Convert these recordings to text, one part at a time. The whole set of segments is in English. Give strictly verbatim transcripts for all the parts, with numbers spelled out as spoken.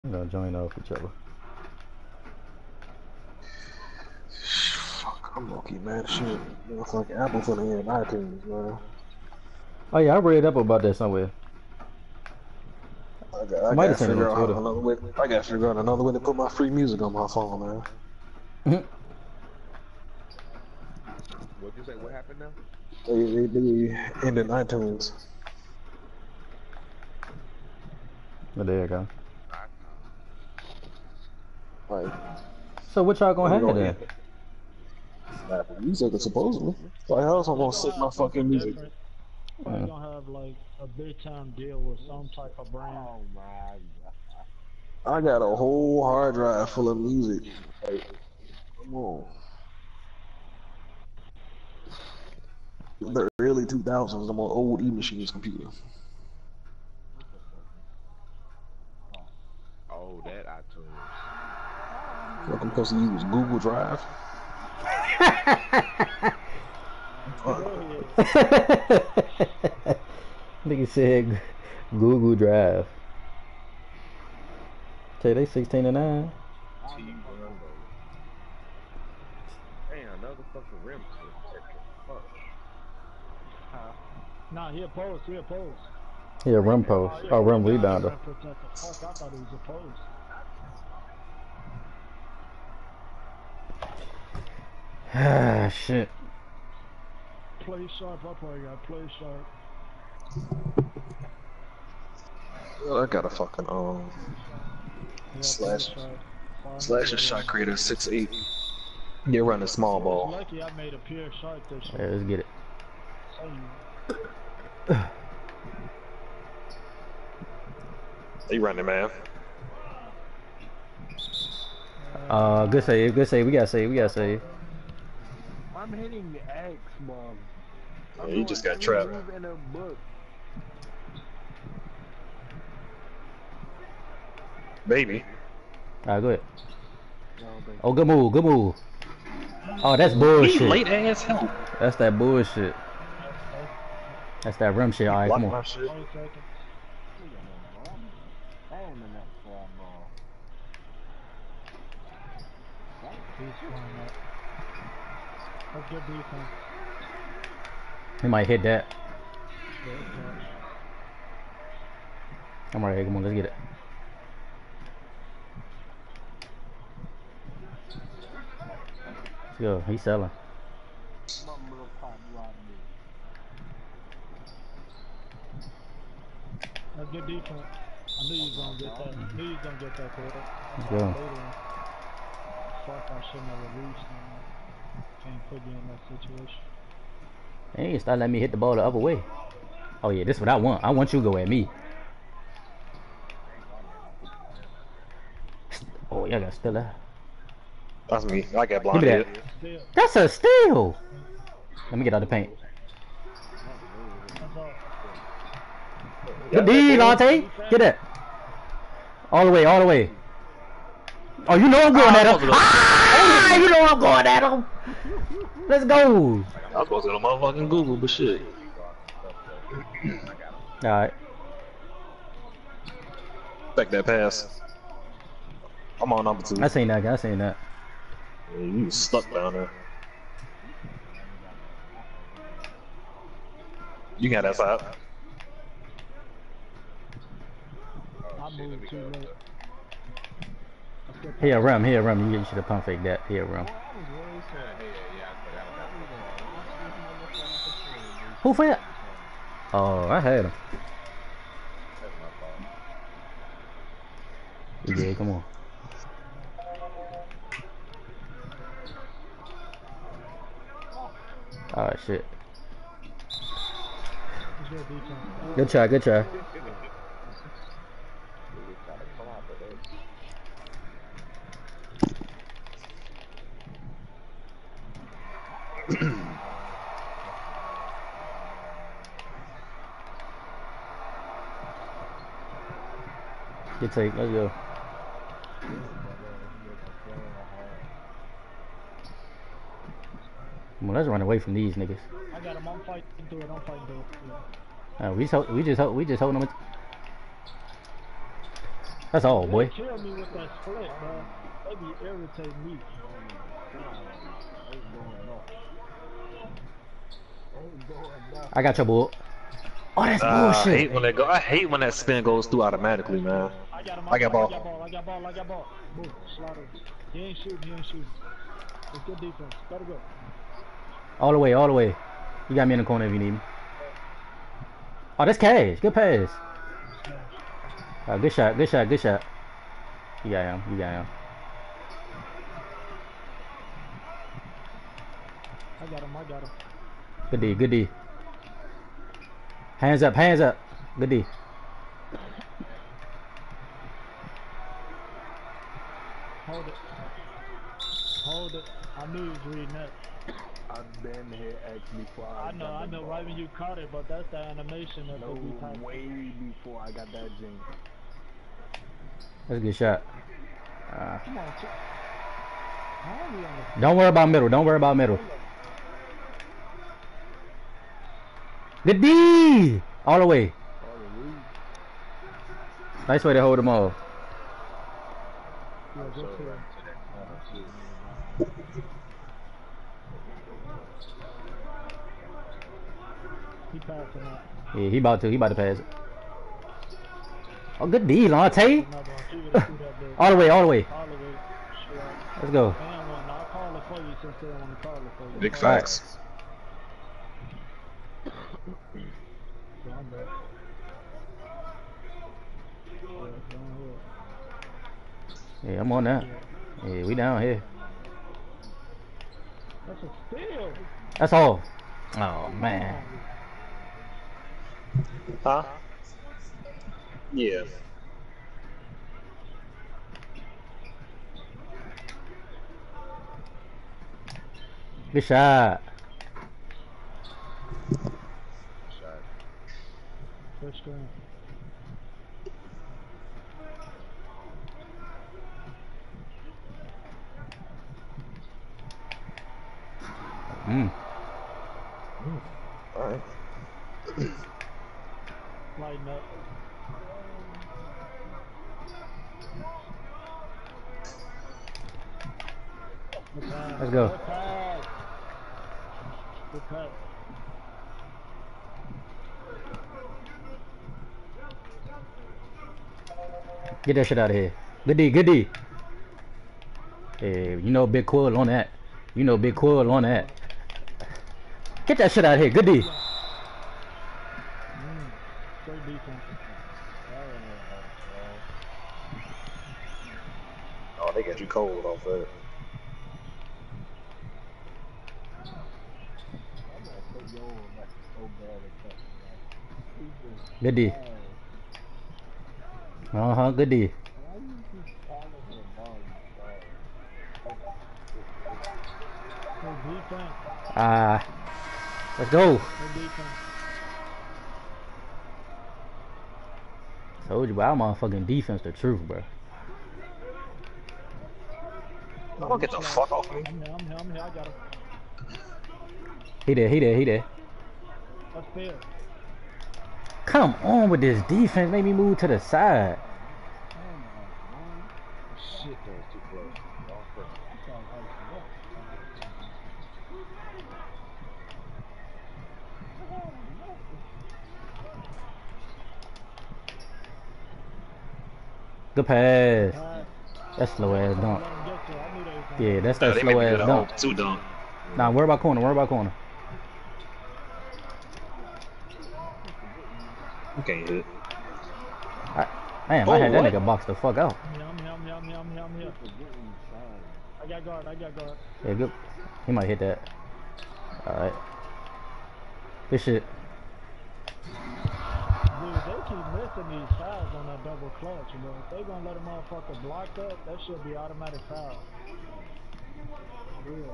I'm gonna join off each other. Fuck, I'm lucky, man. Shit. Looks like Apple for the end iTunes, man. Oh yeah, I read up about that somewhere. I got, I I might gotta have seen it on figure out Twitter. how another way. I gotta figure out another way to put my free music on my phone, man. What'd you say? What happened now? They, they, they ended iTunes. But there you go. Like, So what y'all they gonna were have gonna then? end Apple Music, supposedly. Like, how else I'm gonna They're gonna sync my have something fucking music? different. Probably gonna have like a big time deal with some type of brand. Oh my god. I got a whole hard drive full of music. Like, come on. The early two thousands, I'm on old E-Machines computer. Oh, that iTunes. Like, I'm supposed to use Google Drive. Nigga said Google Drive. Say they sixteen and nine. T Rumbo. Damn, another fucking rim protector. Fuck. Huh? Nah, he opposed. He opposed. Yeah, rim post. Oh, yeah, Oh, rim rebound, rebounder. rim protector. Fuck, I thought he was opposed. Ah, shit. Play sharp. I probably got play sharp. Well, I got a fucking um Yeah, slash play sharp. slash a shot creator six eight. You're running small It's ball. lucky I made a pure sharp this Yeah, year. let's get it. So you. They running, man. Uh, good save, good save. We gotta save, we gotta save. I'm hitting the X, mom. I'm Yeah, you just got every trapped. move in a book. Baby. Alright, go ahead. Oh, good move, good move. Oh, that's bullshit. Late ass help. That's that bullshit. That's that rim shit. Alright, come on. My shit. One second. I am in that fly ball. He's flying up. That's good defense. He might hit that. Good catch. I'm alright, come on, let's get it. Let's go. He's selling. My little pop rock me. That's good defense. I knew you was gonna get that. I knew you was gonna get that quarter. Let's go. Fuck, I shouldn't have released him. Can't put you in that situation. Hey, start letting me hit the ball the other way. Oh yeah, this is what I want. I want you to go at me. Oh, y'all got still that. That's me. I got Give blind me that. Still, That's a steal. Let me get out of the paint. that's all. Good D, Lante. Get that. All the way, all the way. Oh, you know I'm going at him. Ah, you know I'm going at him. Let's go. I was supposed to go to motherfucking Google, but shit. All right. Back that pass. I'm on number two. I seen that. I seen that. Yeah, you was stuck down there. You got that side. I moved too late. Here, rum. Here, rum. You should have pump fake that. Here, rum. Who for that? Oh, I had him. Yeah, come on. Oh shit. Good defense. Good try. Good try. Good take. Let's go. Come on, let's run away from these niggas. I got him. I'm fighting through it. I'm fighting through it. Yeah. Uh, we just hold, we just hold, we just holding them. That's all, They boy. kill me with that split, bro. They be irritating me. I got your bull. Oh, that's Uh, I bullshit. hate when that go. I hate when that spin goes through automatically, man. I got him, I I got got, I ball. got ball, I got ball, I got ball. Boom, slaughter. He ain't shooting, he ain't shooting. It's good defense. Gotta go. All the way, all the way. You got me in the corner if you need me. Oh, that's cash. Good pass. Uh, good shot, good shot, good shot. You got him, you got him. I got him, I got him. Good D, good D. Hands up, hands up. Good D. Hold it. Hold it. I knew he was reading that. I've been here actually before I, I know, got I the know ball. right when you caught it, but that's the animation that No, they be typing. way before I got that jinx. That's a good shot. Uh, Come on, Ch- how are we on the don't worry about middle. Don't worry about middle. Good D. All the way. Nice way to hold them off. Yeah, just here. He passing up. Yeah, he about to. He about to pass it. Oh, good D, Lante. Another one. He would've threw that big. All the way, all the way. All the way. Straight. Let's go. And one. I'll call it for you since they don't want to call it for you. Big Call facts. it. Yeah, I'm back. Yeah, down here. Yeah, I'm on that. Yeah, we down here. That's a steal. That's all. Oh, man. Huh? Yeah. Good shot. First screen. Mm. All right. Lighten up. Good pass. Let's go. Good pass. Good pass. Get that shit out of here. Good D, good D. Yeah, you know Big Quill on that. You know Big Quill on that. Get that shit out of here. Good D. Mm. Great defense. Oh, they got you cold off there. Good D. Uh huh. Good D. Good defense. Ah. Let's go. Good defense. Told you, bro. Our motherfucking defense the truth, bro. Oh, get the fuck off me. I'm here, I'm here, I'm here. I got him. He there, he there, he there. That's fair. Come on with this defense. Make me move to the side. Shit, that was too close. Good pass. Pass. That's slow ass Let dunk. him get to it. I knew they was gonna Yeah, go. that's Oh, that they made slow me ass do the dunk. whole two dunk. Nah, worry about corner. Worry about corner. You can't hit. I, damn, Oh, I had that what? nigga box the fuck out. I'm here, I'm here, I'm here, I'm here, I'm here, I'm here. I got guard, I got guard. Yeah, good. He might hit that. Alright. Good shit. Dude, they keep missing these fouls on that double clutch, bro. If they gonna let a motherfucker block that, that should be automatic foul. Real.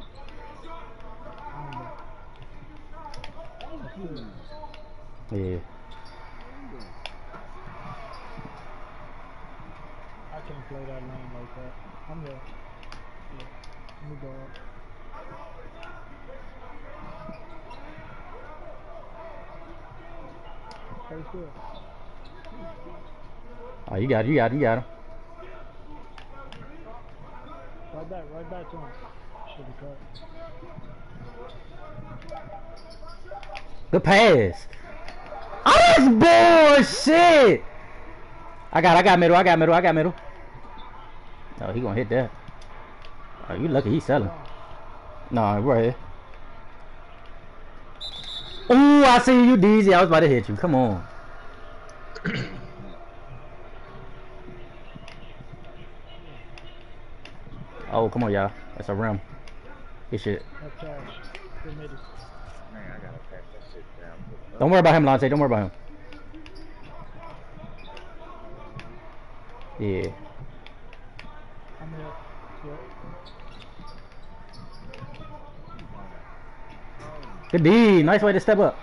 Yeah. I can't play that lane like that. I'm here. Yeah. Let me go up. Stay still. Oh, you got it, you got it, you got him. Right back, right back to him. Should have cut. Good pass. Oh, that's bullshit. I got, I got middle, I got middle, I got middle. Oh, he gonna hit that. Oh, you lucky he's selling. Nah, right here. Ooh, I see you, D Z. I was about to hit you. Come on. Oh, come on, y'all. That's a rim. Good shit. That's cash. Good mid. Man, I gotta pass that shit down. Don't worry about him, Lante. Don't worry about him. Yeah. I'm here. Yep. Good D. Nice way to step up.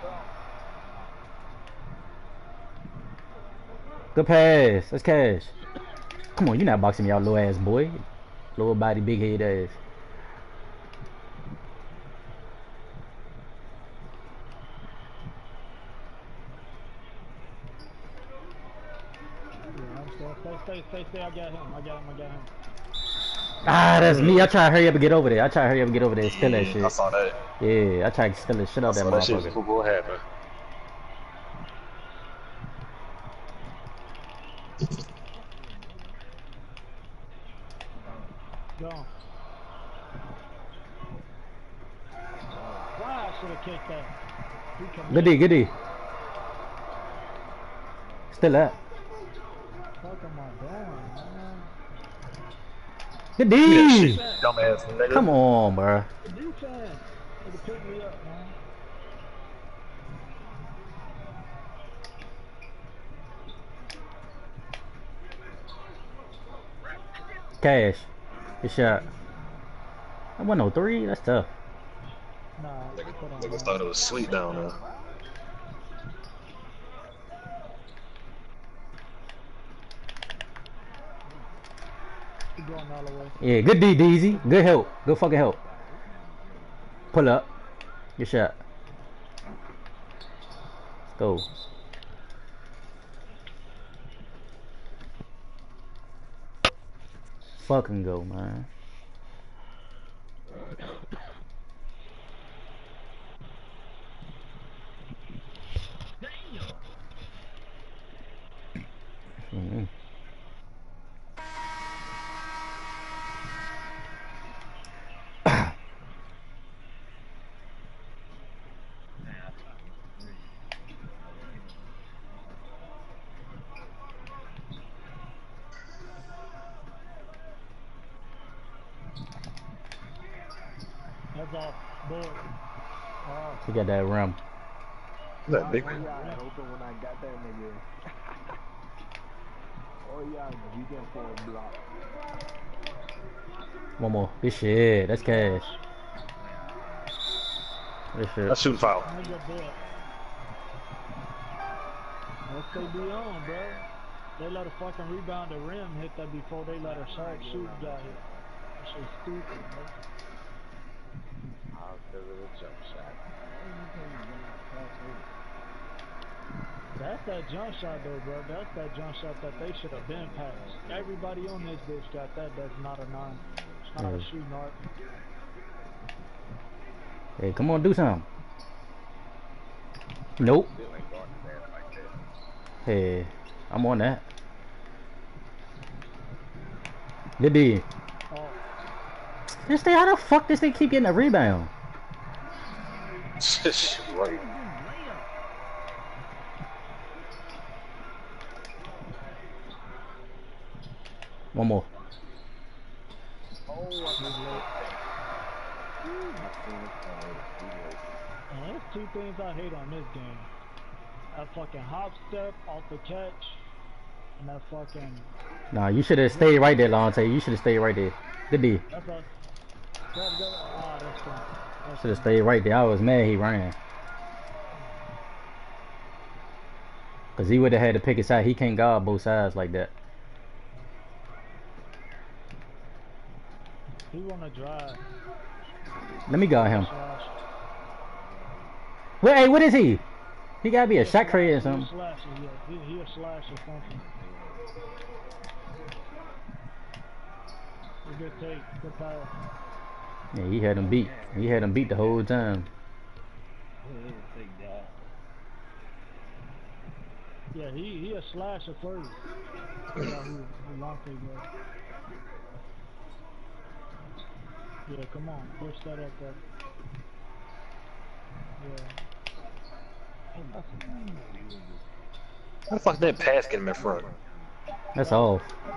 Good pass. That's cash. Come on, you're not boxing me out, little ass boy. Little body, big head ass. Yeah, I'm still. Stay, stay, stay, stay. I got him. I got him. I got him. Ah, that's me. I try to hurry up and get over there. I try to hurry up and get over there and steal that I shit. saw that. Yeah, I try to steal the shit I out that saw that shit motherfucker. before it happened. Go. Why I should have kicked that. He come Good D, good D. Still that. Fuck am I doing, man? Good Yeah, D. shit, dumbass nigga. Come on, bro. The defense. It'll pick me up, man. Cash. Good shot. That one oh three. That's tough. Nah, Nigga, put on. niggas thought it was sweet down there. Keep going all the way. Yeah, good D, Deezy. Good help. Good fucking help. Pull up. Good shot. Let's go. Fucking go, man. Mm-hmm. That's off. Board. Oh, He got that rim. That big Oh, yeah, I opened when I got that nigga. Oh, yeah, you can for a block. One more. Good shit. That's cash. Good shit. That's shooting foul. nigga board. Let's stay be on, bro. They let a fucking rebound the rim hit that before they let a sharp shoot got hit. That shit's stupid, bro. Because of the jump shot. That's that jump shot though, bro. That's that jump shot that they should have been passed. Everybody on this bitch got that. That's not a nine. It's not Yeah. a shooting art. Hey, come on, do something. Nope. Still ain't going to that like that. Hey, I'm on that. Good D. Oh, This thing, how the fuck this thing keep getting a rebound? Right. One more. and there's two things I hate on this game. That fucking hop step off the catch, and that fucking. Nah, you should have stayed right there, Lante. You should have stayed right there. Good D. That's a. Go, go. Ah, that's fine. That's Should have stayed right there. I was mad he ran. Cause he would have had to pick his side. He can't guard both sides like that. He wanna drive. Let me guard him. Slash. Wait, hey, what is he? He gotta be a shot creator or He a something. slasher, yeah. He, he a slash or something. Good take. Good pass. Yeah, he had him beat. He had him beat the whole time. Yeah, he he a slasher first. Yeah, who Lante was. Yeah, come on, push that up there. Yeah. How the fuck did that pass get him in front? That's all.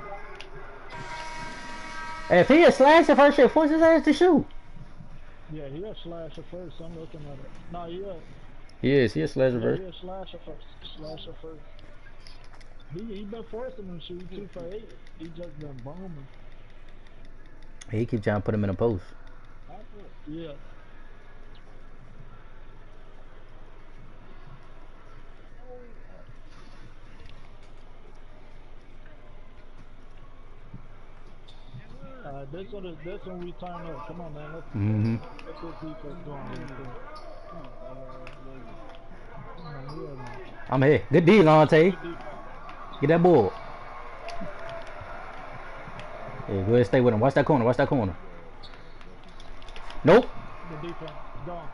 Hey, if he a slasher first, shit, force his ass to shoot. Yeah, he a slasher first. I'm looking at it. No, he a. He is. He a slasher Yeah, first. he a slasher first. Slasher first. He he been forcing him to shoot two for eight. He just been bombing. He keep trying to put him in a post. Yeah. Uh, this one is this one we turn up. Come on, man. Let's Mm-hmm. let's get defense going. Real quick. Come on, yeah, man. I'm here. Good D, Lante. Good defense. Get that ball. Yeah, go ahead, stay with him. Watch that corner. Watch that corner. Nope. Good defense. Gone.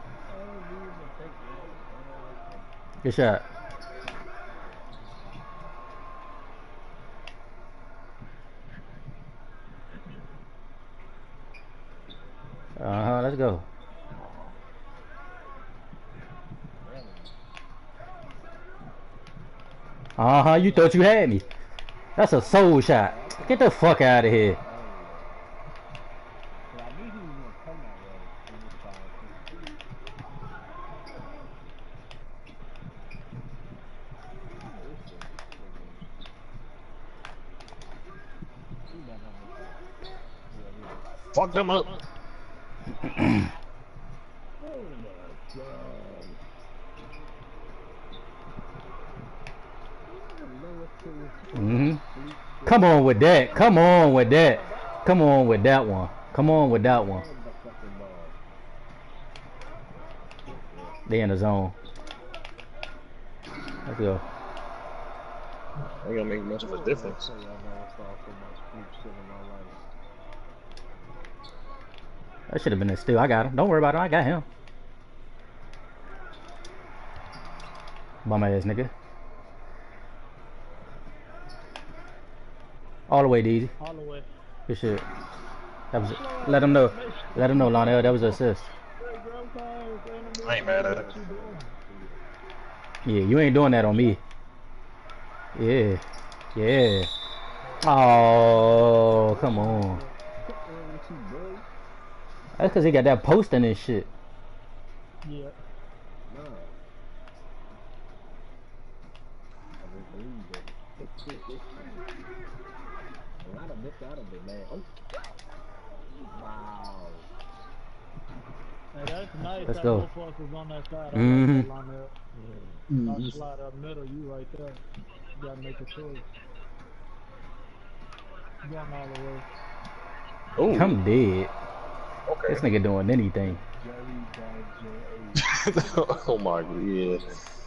Good shot. Uh-huh, let's go. Uh-huh, you thought you had me. That's a soul shot. Get the fuck out of here. Fuck them up. Mm-hmm. Come on with that. Come on with that. Come on with that one. Come on with that one. They in the zone. Let's go. Ain't gonna make much of a difference. That should have been a steal. I got him. Don't worry about it. I got him. Bum ass nigga. All the way, D. All the way. Good shit. That was. Let him know. Let him know, Lionel. That was an assist. I ain't mad at it. Yeah, you ain't doing that on me. Yeah. Yeah. Oh, come on. That's because he got that posting and shit. Yeah. Hey, that's nice. Let's that go. both of us is on that side. I Mhm. like that line up. Yeah. I'll slide up middle. You right there. You gotta make a choice. Going all the way. Oh, I'm dead. okay. This nigga doing anything. Oh my god, yeah.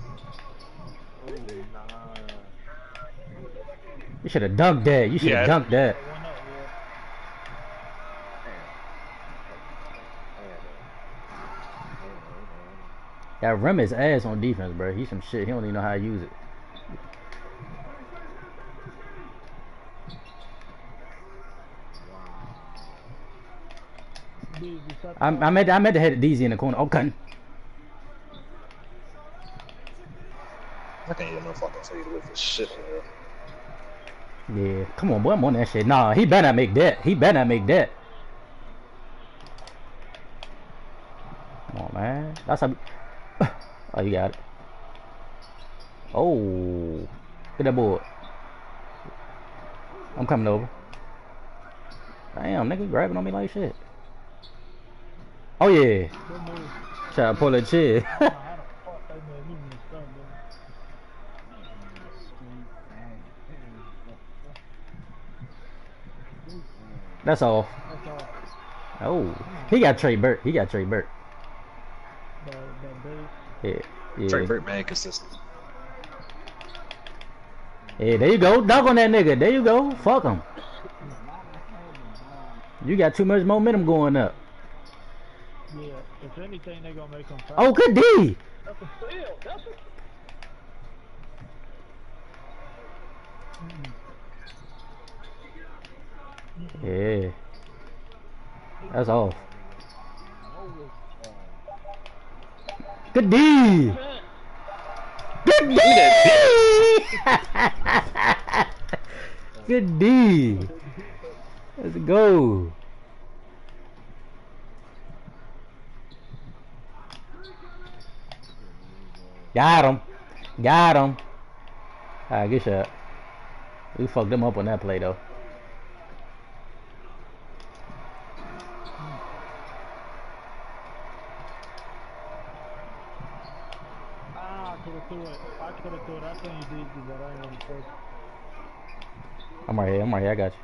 You should have dunked that. You should have Yeah. dunked that. One up, yeah. That rim is ass on defense, bro. He's some shit. He don't even know how to use it. Dude, you set I, I meant I meant to hit D Z in the corner. Okay. I can't get no fucking fade away for shit, man. Yeah. Come on, boy. I'm on that shit. Nah, he better not make that. He better not make that. Come on, man. That's how. Oh, you got it. Oh. Get that board. I'm coming over. Damn, nigga grabbing on me like shit. Oh, yeah. Good move. Try to pull that shit. How the fuck they made me messed up, bro? That's all. That's all. Oh. He got Trey Burke. He got Trey Burke. That, that base. Yeah. Yeah. Trey Burke, man, consistent. Hey, there you go. Dunk on that nigga. There you go. Fuck him. You got too much momentum going up. Yeah, if anything, they gonna make him foul. Oh, good D. That's a steal. That's a... Yeah. That's off. Good D. Good D. Good D. Let's go. Got him. Got him. Alright, good shot. We fucked them up on that play though. Ah, I could've threw it. I could've threw it. I think you did, but I ain't gonna take it. I'm right here. I'm right here. I got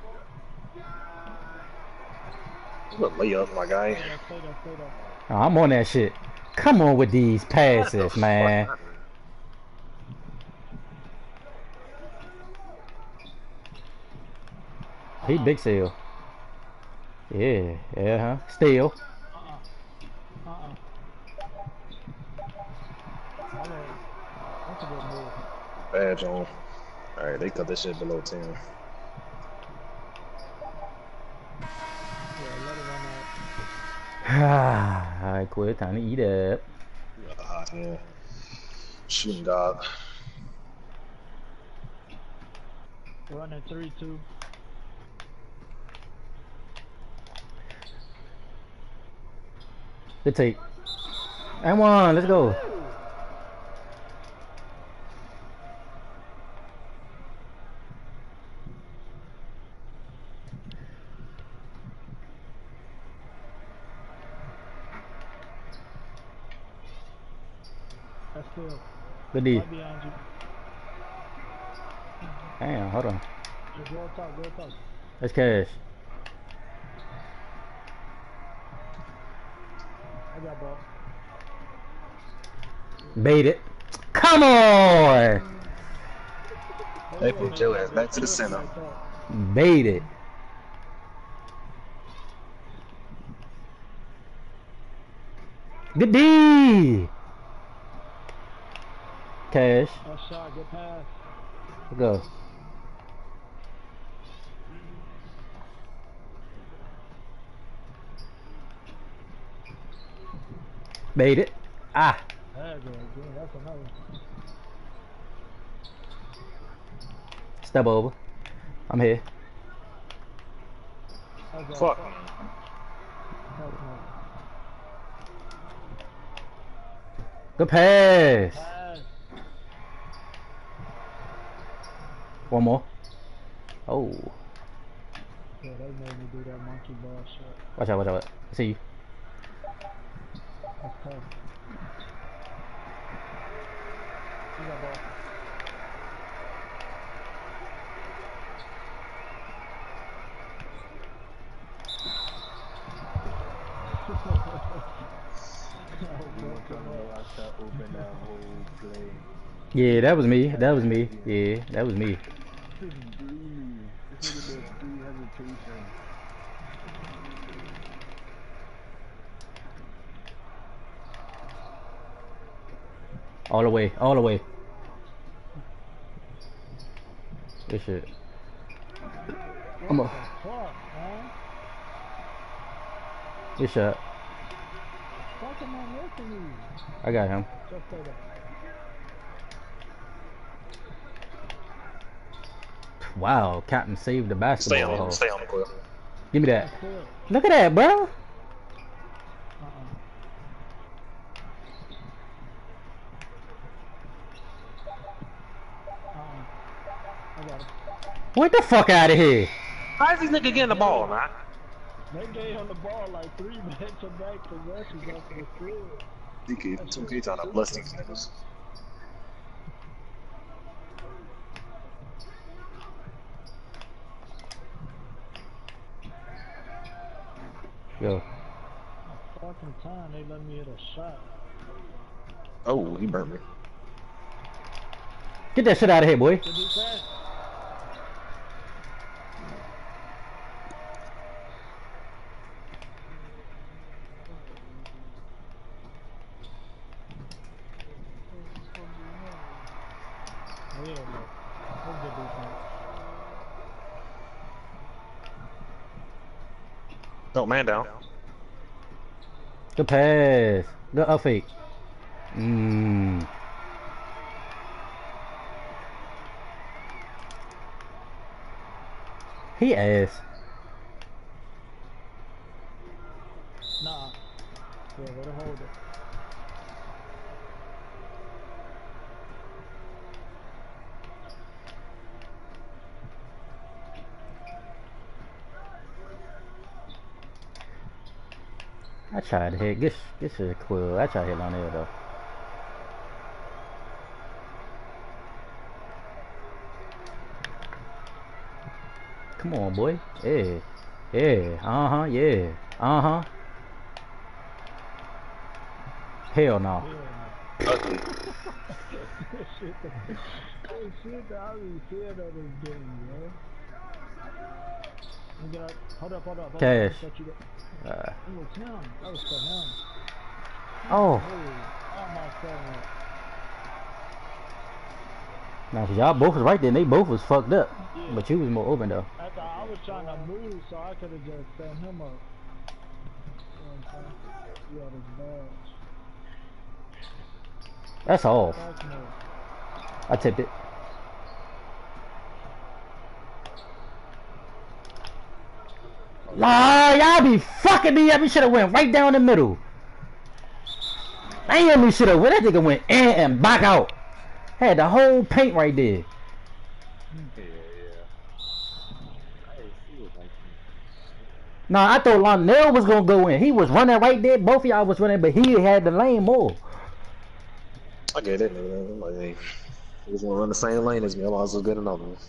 you. Good layup, my guy. Stay there, stay there, stay there. Oh, I'm on that shit. Come on with these passes, man. He big seal. Yeah, yeah, huh? Steal. Uh-uh. Uh-uh. That's a good move. Badge on. Alright, they cut this shit below ten. Yeah, let it run out. Alright, quit. Time to eat up. Uh, yeah. Shooting God. Running three two. Good take. And one. Let's go. That's still. Good D. Right behind you. Damn, hold on. Just roll top, roll top. Let's cash. I got ball. Bait it. Come on! They put your ass back to the center. Bait it. Good D! Cash. That shot, good pass. Let's go. Bait it. Ah. There you go, again. That's another. Step over. I'm here. That's Fuck. all. That's nice. Good pass. Pass. One more. Oh. Yeah, they made me do that monkey ball shit. Watch out, watch out. I see you. That's tough. You got ball. Open that whole play. Yeah, that was me. That was me. Yeah, that was me. This is dreamy. This nigga did three hesitation. All the way, all the way. Good shit. I'm a Fuck, man. good shot. Fuck am I missing you? I got him. Just stay there. Wow, Captain saved the Stay basketball. on, stay on the court. Give me that. That's good. Look at that, bro. Uh-uh. Uh-uh. I got it. Get the fuck out of here. Why is this nigga getting the ball, man? They gave him the ball like three back-to-back possessions after the field. D K, two K trying to bless these niggas. Yo. Fucking time they let me hit a shot. Oh, he burnt me. Get that shit out of here, boy. Did he pass? Oh, yeah, look. Look at the defense. Oh, man down. Good pass. Good up fake. Mmm. He ass. Nah. Yeah, let her hold it. I tried to hit. This this is cool. I tried to hit on there though. Come on, boy. Yeah. Yeah. Uh-huh. Yeah. Uh-huh. Hell no. Ugly. Shit, that shit that I be seeing on this game, man. We got, hold up, hold up, hold Cash. up. You Uh, it was him. That was for him. oh. Hey, almost fell. Now, cause y'all both was right there. And they both was fucked up. Yeah. But you was more open though. I thought I was trying to move, so I could have just set him up. You know what I'm saying? He had his badge. That's all. Back move. I tipped it. Nah, y'all be fucking me up. You should have went right down the middle. Damn, you should have went. That nigga went in and back out. Had the whole paint right there. Yeah, yeah. I didn't see it like that. Nah, I thought Lonell was gonna go in. He was running right there. Both of y'all was running, but he had the lane more. I get it, man. Like, hey, he was gonna run the same lane as me. I was good enough. Man.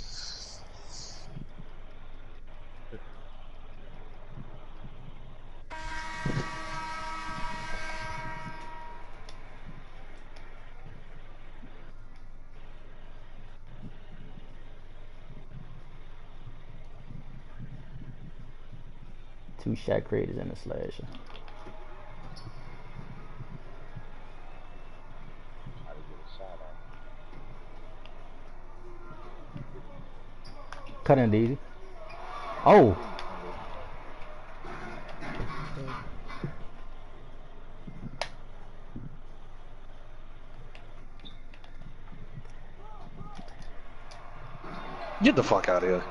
Two shot creators and a slasher. Cut in, Didi. Oh. Get the fuck out of here.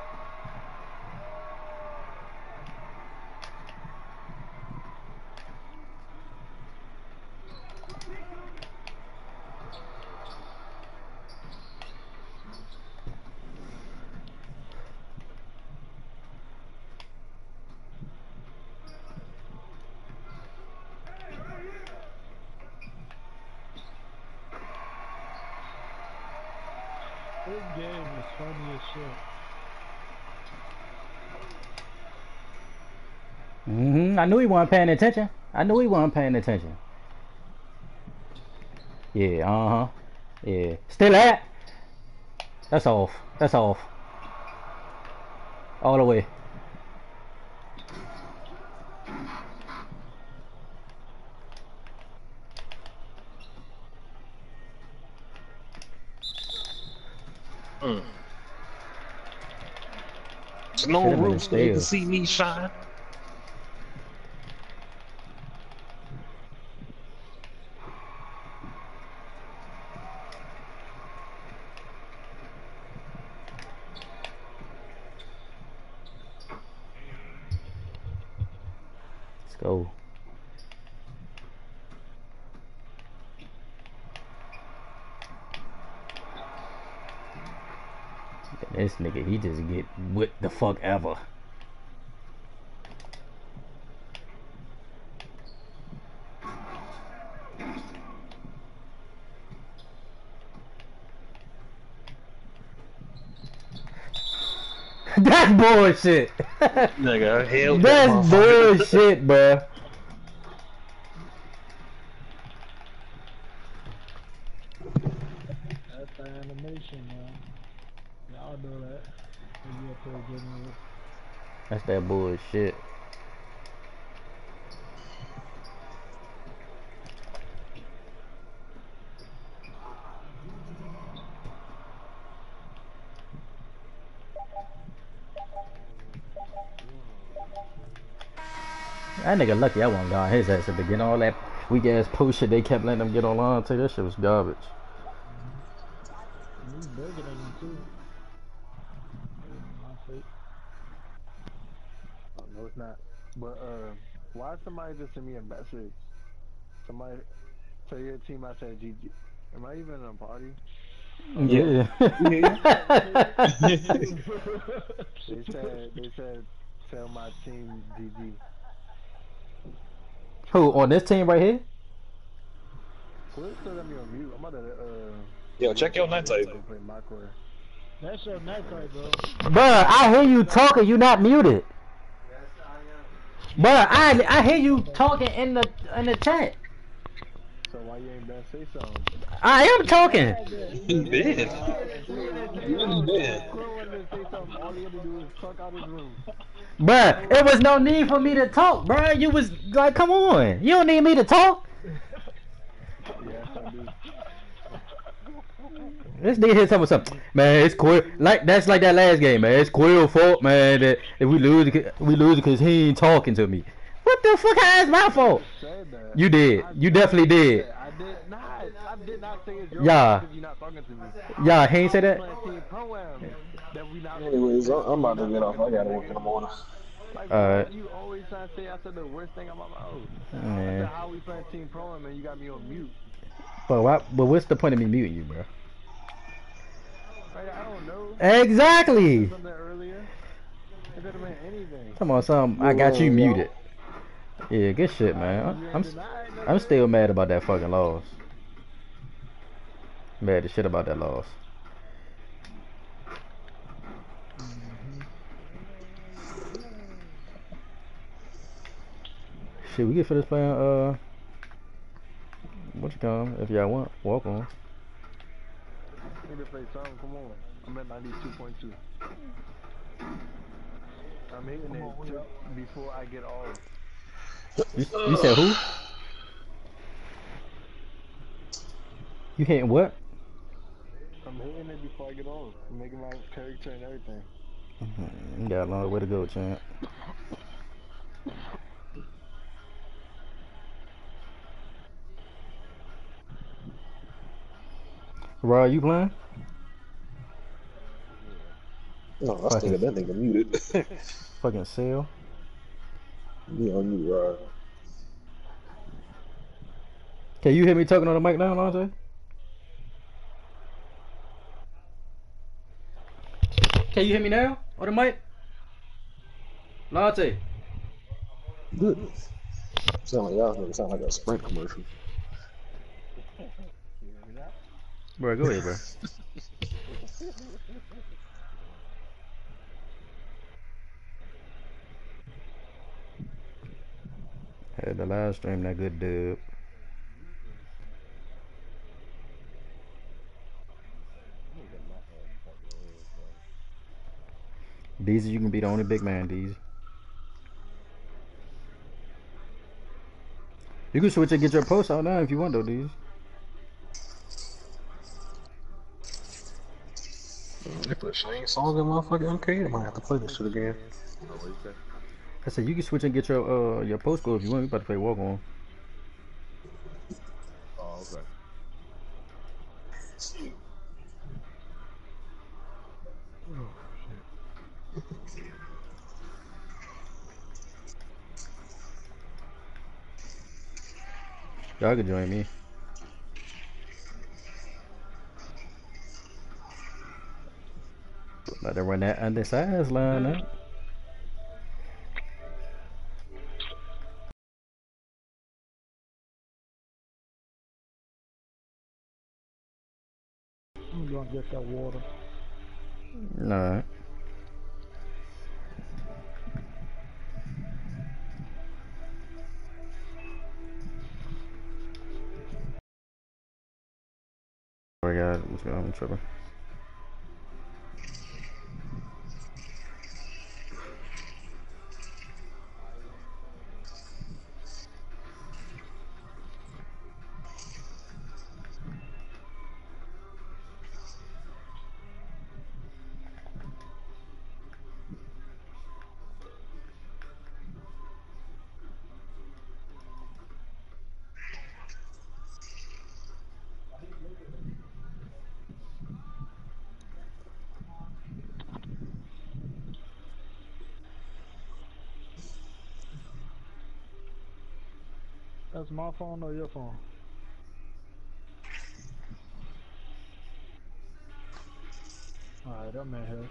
This game is funny as shit. Mm-hmm. I knew he wasn't paying attention. I knew he wasn't paying attention. Yeah, uh-huh. Yeah. Still at? That's off. That's off. All the way. Mm. There's no Should've been a roof where you can steal. see me shine. Let's go. This nigga, he just get what the fuck ever. That's bullshit. Nigga, hell That's bullshit, bruh. That thing for getting it. That's that bullshit. That nigga lucky I wasn't got his ass at the beginning. All that weak ass post shit they kept letting them get online to. That shit was garbage. He's bigger than him too. Oh, no, it's not. But uh, why somebody just send me a message? Somebody tell your team I said G G. Am I even in a party? Yeah. They said they said tell my team G G. Who on this team right here? Quit still got me on mute. I'm about to uh. Yo, check your night Go table. play my court. That's your neck right, bro. Bruh, I hear you talking. You not muted. Bruh, I I hear you talking in the in the chat. So why you ain't been say something? I am talking. You did. You really did. Quit wanted to say something. All he had to do was talk out his room. Bruh, it was no need for me to talk, bruh. You was like, come on. You don't need me to talk. Yes, I do. This nigga here talking about something. Man, it's Quill. Like, that's like that last game, man. It's Quill's fault, man. That if we lose, we lose because he ain't talking to me. What the fuck? How is my fault? Said that. You did. I You definitely did. I did not. I did not say it's your Yeah. fault because you're not talking to me. Yeah, he ain't say that. Playing team pro-am that we not. Anyways, I- I'm about to get off. I gotta work in the morning. Like, Alright. you always trying to say I said the worst thing out my mouth. I Man. said how we playing team pro-am and you got me on mute. But why, but what's the point of me muting you, bro? Like, I don't know. Exactly. Something earlier. It could have been anything. Come on, something. I got you muted. Yeah, good shit, man. I'm, I'm, I'm still mad about that fucking loss. Mad as shit about that loss. Shit, we can finish playing, uh, what you call 'em, if y'all want, walk on. We need to play something. Come on. I'm at ninety-two point two. I'm hitting it to, before I get off. You, you said who? You hitting what? I'm hitting it before I get off. I'm making my character and everything. Mm-hmm. You got a long way to go, champ. Raw, you playing? No, I still got that nigga muted. Fucking sale. You on mute, Rod. Can you hear me talking on the mic now, Lonzo? Can you hear me now on the mic? Lonzo. Good. Sound like y'all nigga sound like a Sprint commercial. Bro, go ahead, bro. Had the live stream that good dub. Deezy, you can be the only big man, Deezy. You can switch and get your post out now if you want, though, Deezy. They put Shane song in motherfucking arcade. I might have to play this shit again. I said you can switch and get your uh your post score if you want. We about to play walk on. Oh, okay. Y'all can join me. About to run that undersized line up. I'm gonna get that water. Alright. I got what's going on, I'm tripping. That's my phone or your phone? Alright, I'm in here.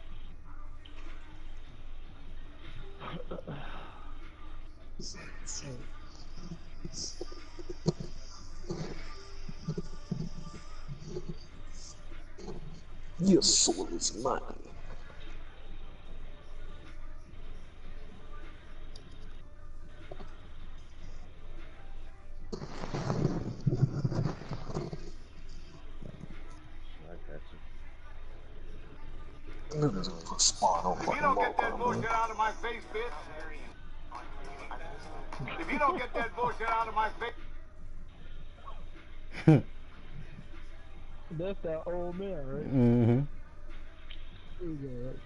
Your soul is mine. Niggas gonna put spawn on fucking mobile, man. Out of my face, bitch. If you don't get that bullshit out of my face. That's that old man, right? Mm-hmm. He's alright.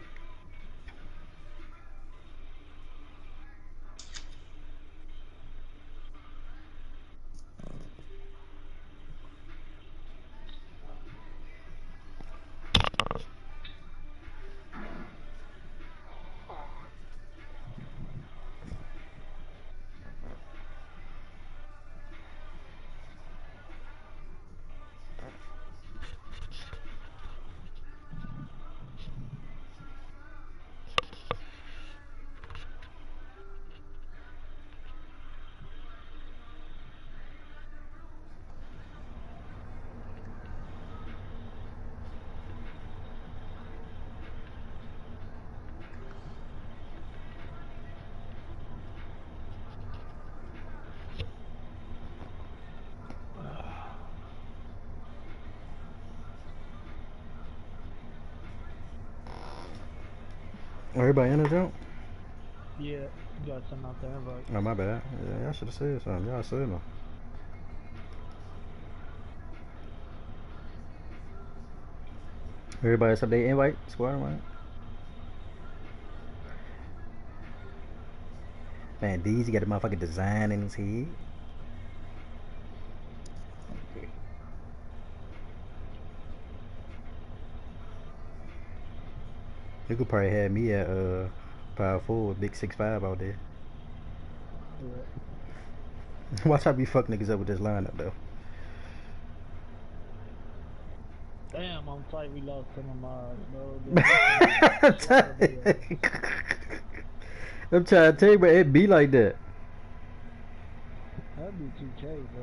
Everybody in the jump? Yeah, you got something out there, invite. Oh, my bad. Yeah, y'all should have said something. Y'all said no. Everybody accept their invite? Squad invite? Man, D's, he got a motherfucking design in his head. You could probably have me at uh power forward, big six five out there. Yeah. Watch how we fuck niggas up with this lineup though. Damn, I'm tight we lost some of mine, bro. I'm trying to tell you, but it be like that. That'd be two K, bro.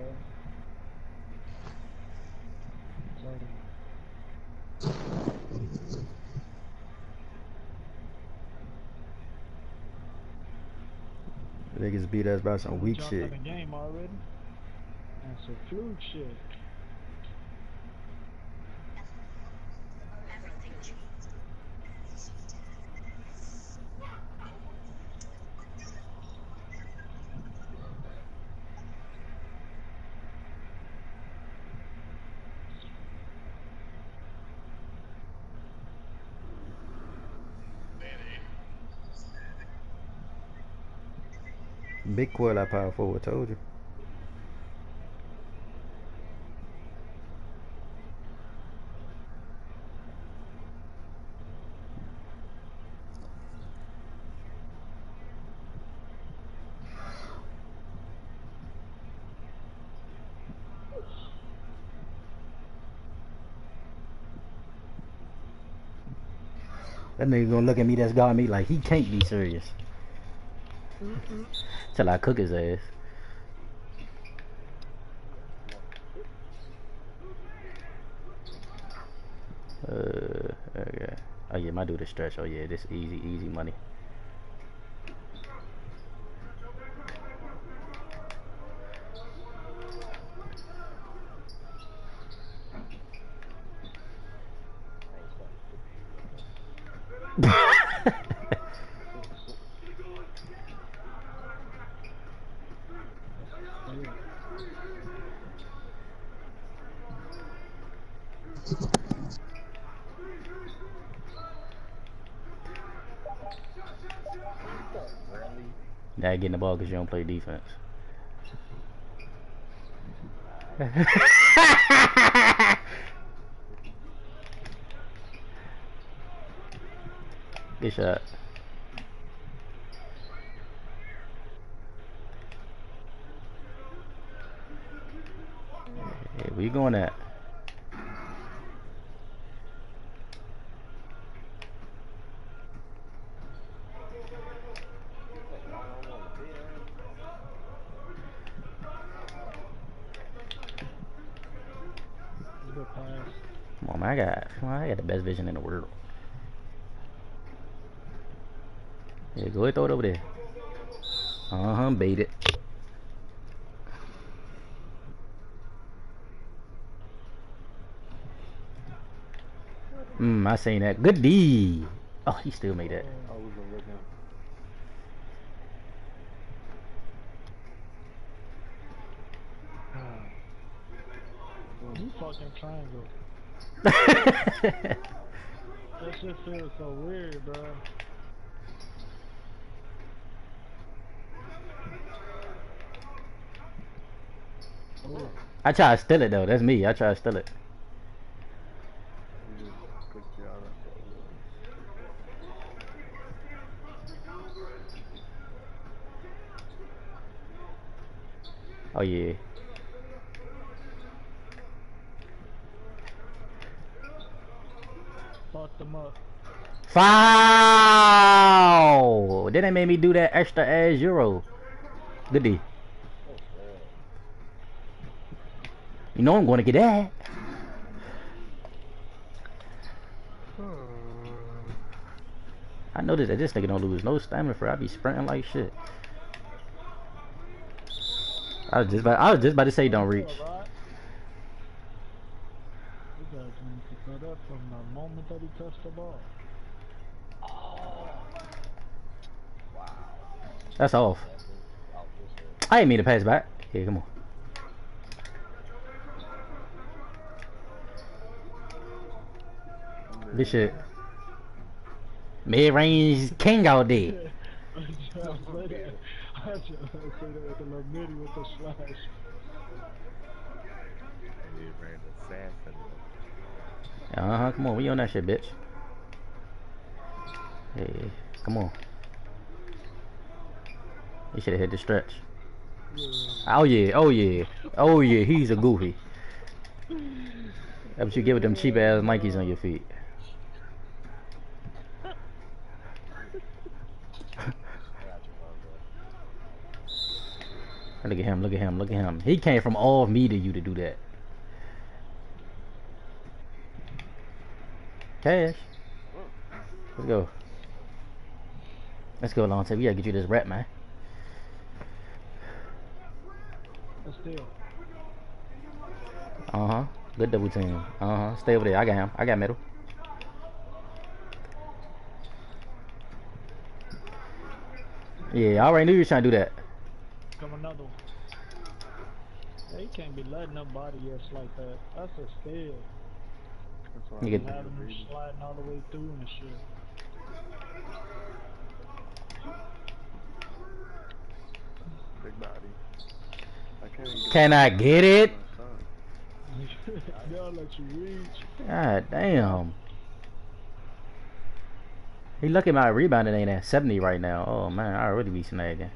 Niggas beat us by some weak shit. shit. In the game already. And some fluke shit. Big quad, I power forward, told you. That nigga gonna look at me that's got me like he can't be serious. Mm-mm. Till I cook his ass. Uh, okay. Oh yeah, my dude is stretch. Oh yeah, this easy, easy money. Now getting the ball because you don't play defense. Good shot. Yeah, where you going at? Good pass. Come on, man. I got, come on, I got the best vision in the world. Yeah, go ahead, throw it over there. Uh huh, bait it. Hmm, I seen that. Good D. Oh, he still made that. I was looking. You fucking triangle. That shit feels so weird, bro. Ooh. I try to steal it though. That's me. I try to steal it. You just clicked you out of Oh yeah. Fucked them up. Foul! Then they made me do that extra ass euro. Good D. You know I'm going to get that. I noticed that this nigga don't lose no stamina for. I be sprinting like shit. I was just about. I was just about to say don't reach. You guys need to cut up from the moment that he touched the ball. That's off. I ain't mean to pass back. Here, come on. This shit. Mid-range king out there. I just say that. I just say that with the little midi with the slash. Uh huh. Come on, we on that shit, bitch. Hey, come on. You should have hit the stretch. Oh yeah, oh yeah, oh yeah. He's a goofy. That's what you get with them cheap ass Nikes on your feet. Look at him, look at him, look at him. He came from all me to you to do that. Cash. Let's go. Let's go, Lonte. We gotta get you this rep, man. Let's steal. Uh huh. Good double team. Uh huh. Stay over there. I got him. I got middle. Yeah, I already knew you was trying to do that. Come another one. Yeah, he can't be letting nobody else like that. That's a steal. That's why You I get- was Having him reading. sliding all the way through and shit. Big body. I can't even get Can I get it? my son. They'll let you reach. God damn. He lucky my rebounding ain't at seventy right now. Oh man, I already be snagging.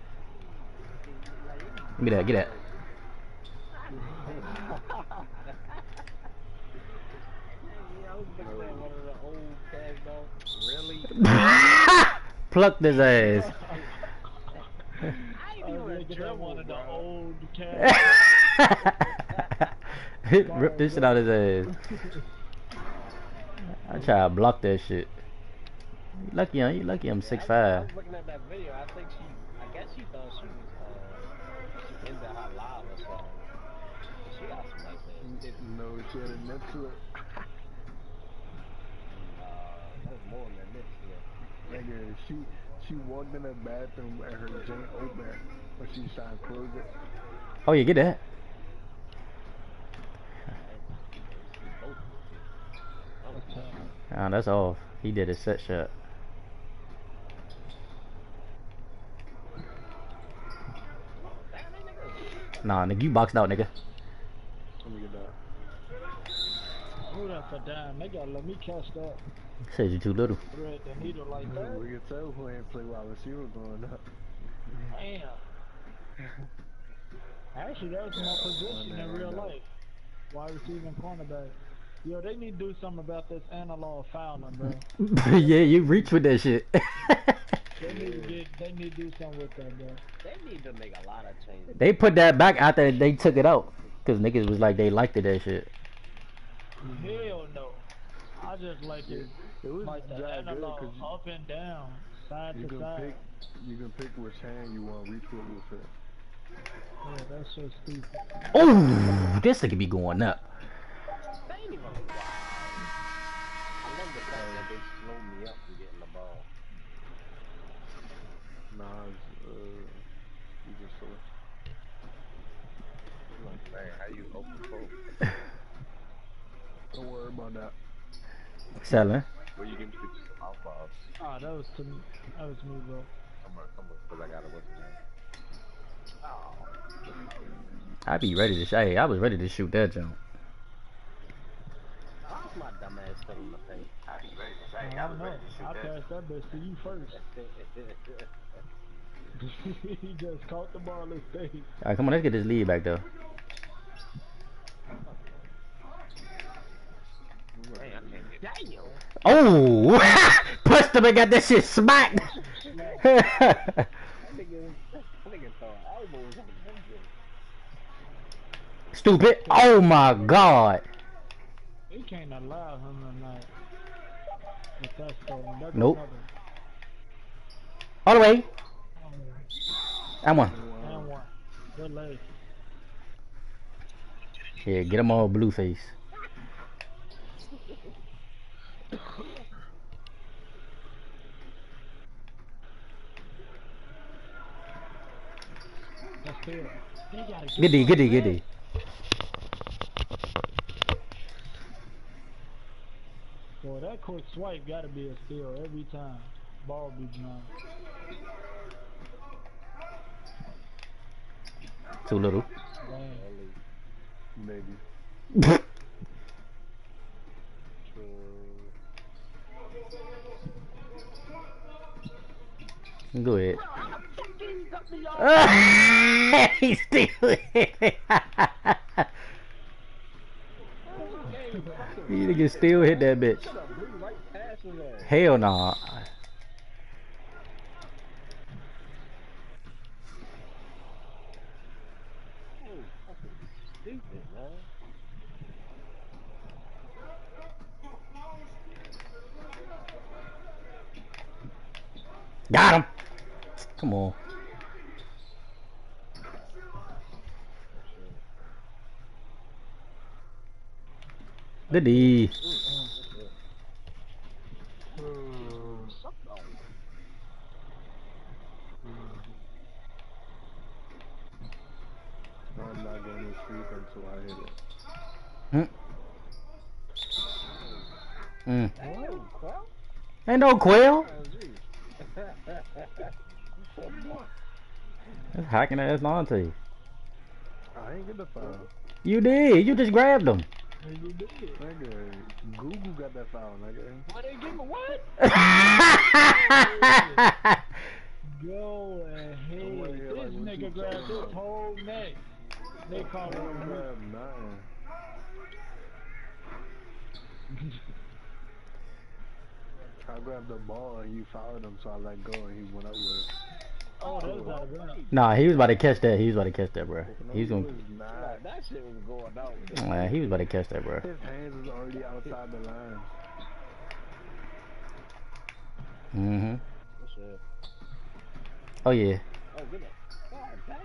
Give me that, get that. Plucked his ass. I was looking at one of the old cats. Rip this shit out his ass. I try to block that shit. You lucky, huh? You lucky I'm six I five. was looking at that video. I think she, I guess she thought she was uh, into hot live or something. She got some nice ass. No, she had a nip to it. Uh, that was more than this. Yeah. Nigga, she she walked in the bathroom and her joint open when she was trying to close it. Oh yeah, get that. Ah, that's off. He did a set shot. Nah, nigga, you boxed out, nigga. Let me get that. Who that for dime? They gotta let me catch that. Says you too little. Thread the needle like that. We can tell who ain't play while she was going up. Damn. Actually, that was my position in real life. wide receiver and cornerback. Yo, they need to do something about this analog fouling, bro. Yeah, you reach with that shit. They need to get. They need to do something with that, bro. They need to make a lot of changes. They put that back after they took it out. Cause niggas was like they liked it, that shit. Hell no. I just like it. It was Like the that good analog because up and down, side you, you to can side. pick you can pick which hand you want to reach with with it. Yeah, that's so stupid. Oh, this nigga be going up. They ain't even wild. I love the fact that they slow me up from getting the ball. Nah, it's, uh, you just so. I'm like, man, how you open for? Don't worry about that. Selling. Where you give me the off balls? Ah, that was to me. That was me, bro. Come on, come on, cause I got to what's the name? I be ready to shoot. Hey, I was ready to shoot that jump. How's my dumb ass still in the paint? I be ready to I say, I don't was know. ready to shoot I that. passed that bitch to you first. He just caught the ball and stayed. Alright, come on, let's get this lead back though. Hey, I can't get Damn! Oh, pushed him and got that shit smacked. That nigga, that nigga throwing elbows on the bench. Stupid. Oh my god. They can't allow him to not. If that's stolen, that's Nope. another. All the way. Um, And one. and one. Good leg. Yeah, get him all blue face. That's fair. They gotta get Good D, good D, something, good man. D. Boy, that quick swipe gotta be a steal every time. Ball be gone. Too little. Damn. Maybe. Go ahead. He still hit it. You nigga still hit that bitch. Hell nah. Stupid, man. Got him. Come on. Good D. I'm not going to sleep until I hit it. Hmm. Mm. Damn, Quell. Ain't no quail. That's hacking ass Lonte. I ain't get the foul. You did. You just grabbed him. You did. Nigga, Google got that foul, nigga. Why they give me what? Go ahead. Somebody here This like, what nigga you grabbed talking his about? whole neck. They call I it don't a grab nothing. I grabbed the ball and you fouled him, so I let go and he went up with it. Oh, that was not a gun. Nah, he was about to catch that. He was about to catch that, bro. No, He was gonna. was not. That shit was going out. Man, he was about to catch that, bro. His hands was already outside the line. Mm-hmm. What's that? Oh yeah. Oh, good. God damn.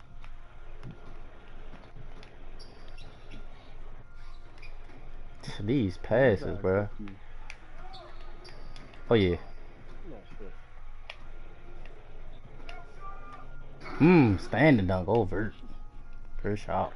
These passes, bro. Oh yeah. No shit. Mmm, standing dunk over. First shot.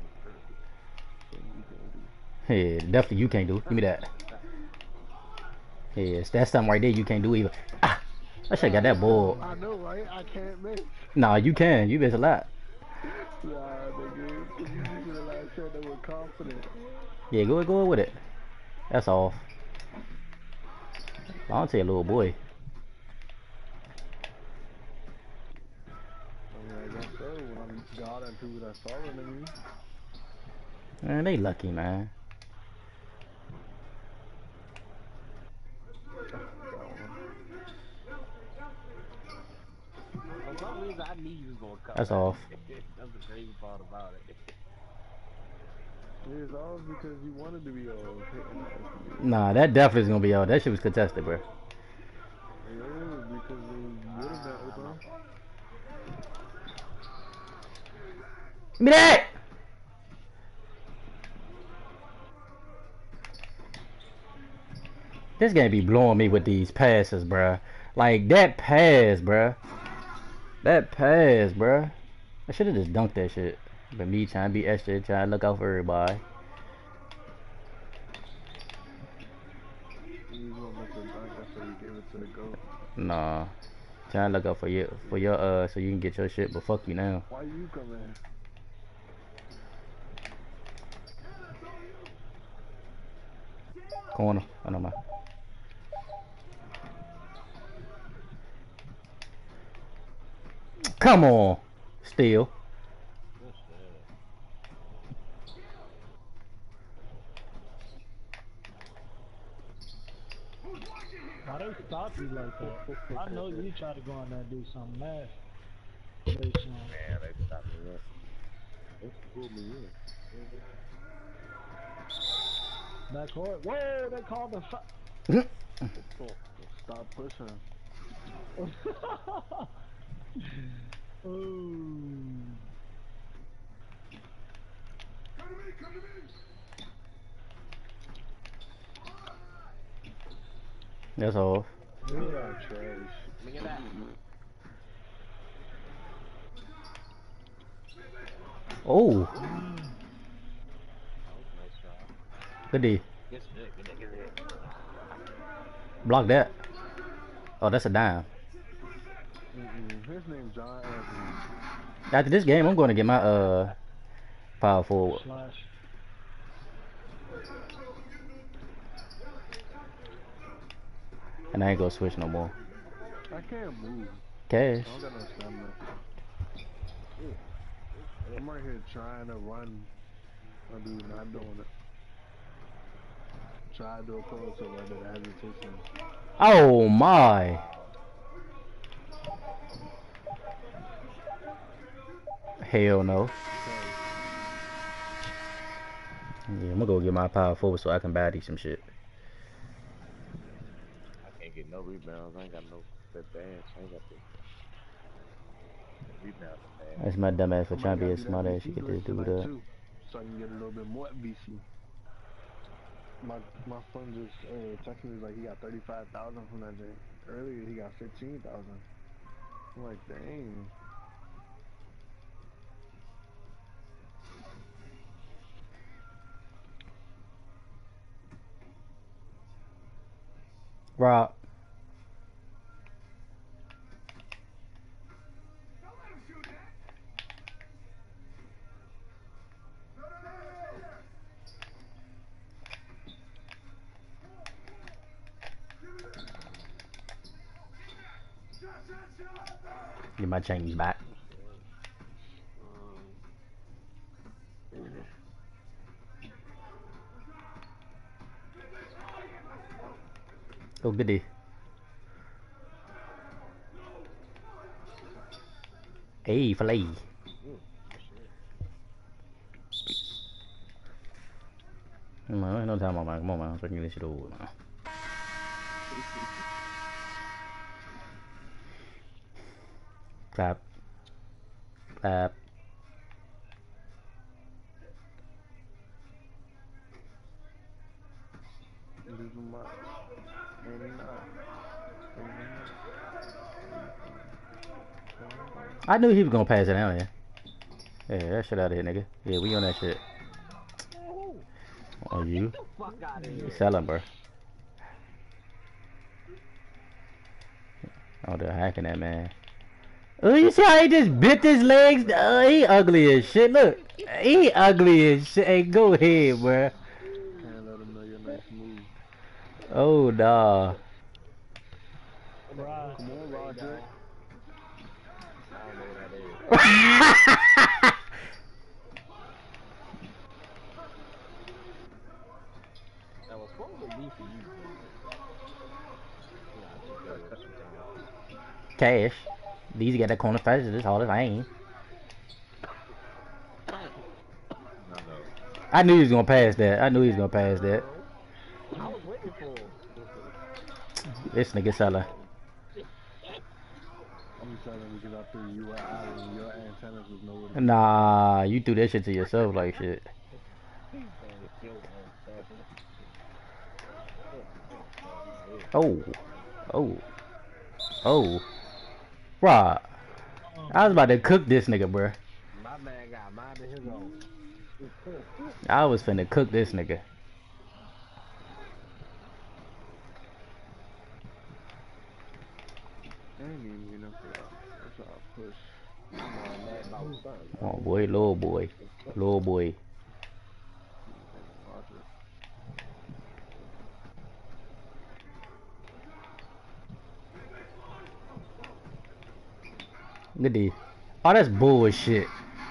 Yeah, definitely you can't do. Give me that. Yeah, that's something right there you can't do either. Ah, I should got that ball. I know, right? I can't miss. Nah, you can. You miss a lot. Nah, nigga. You should have like said they were confident. Yeah, go go with it. That's off. I'll tell you, little boy. I mean, I guess so. When I'm God and people that's taller than me. Man, they lucky, man. For some reason, I knew you was gonna come That's back. off. That's the crazy part about it. It's all because you wanted to be old. Nah, that definitely is gonna be out. That shit was contested, bro. Yeah, because it would have been open. Give me that! This game be blowing me with these passes, bruh. Like, that pass, bruh. That pass, bruh. I should have just dunked that shit. But me trying to be extra, trying to look out for everybody. You was gonna make a dunk after you gave it to the goat. Nah. Trying to look out for your, for your, uh, so you can get your shit, but fuck you now. Why you come in? Corner. I don't know. Come on. Steal. Why they stop you like that? I know you try to go in there and do something mad. Say something. Man, they stopped me up. They pulled me in. Back court. Whoa, they called the fu- Stop pushing. Ooh. That's all. You are trash. Look at that. Oh. That was a nice try. Good D. Good shit, good shit, good shit. Block that. Oh, that's a dime. Mm-mm. His name's John Anthony. After this game, I'm going to get my uh power forward. Slash. And I ain't gonna switch no more. I can't move. Cash. I don't got no stamina. I'm right here trying to run. I do not doing it. Try to do a close up right there, hesitation. Oh my. Hell no. Yeah, I'm gonna go get my power forward so I can buy these some shit. I can't get no rebounds. I ain't got no that dance. I ain't got the rebounds. That's my dumb ass for I trying to be might a gotta do smart that ass. She V C could just do tonight that. too, so I can get a little bit more V C. My my son just uh, texted me, like he got thirty-five thousand from that day. Earlier he got fifteen thousand. I'm like, dang. Rob. Get my chains back. Oh, goodie. Hey, filet. Come on, ain't no time on man. Come on, man. So I can get this shit over with, man. Clap. Clap. I knew he was gonna pass it down here. Yeah, that shit out of here, nigga. Yeah, we on that shit. Oh, you? Fuck out of You here. selling, bro. Oh, they're hacking that man. Oh, you see how he just bit his legs? Oh, he ugly as shit. Look, he ugly as shit. Hey, go ahead, bro. Can't let him know your nice move. Oh, nah. Right. Come on, Roger. I don't know what that is. Cash. These got that corner fast. This all the thing. I knew he was gonna pass that. I knew he was gonna pass that. I was waiting for him. This nigga seller. I'm selling because I threw you out and your antennas was nowhere to Nah, you threw that shit to yourself like shit. Oh, oh, oh, bruh. I was about to cook this nigga, bruh. My man got mine in his own. I was finna cook this nigga. I ain't even get enough for that. That's how I push. I'm on that about something. Oh boy, little boy, little boy. Watch it. Look at these. Oh, that's bullshit.